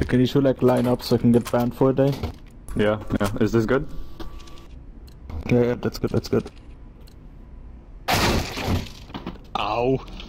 Can you two like line up so I can get banned for a day? Yeah, yeah. Is this good? Yeah, that's good, that's good. Ow.